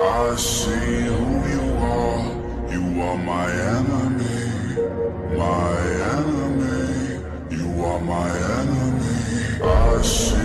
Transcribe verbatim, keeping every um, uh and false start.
I see who you are. You are my enemy, my enemy. You are my enemy. I see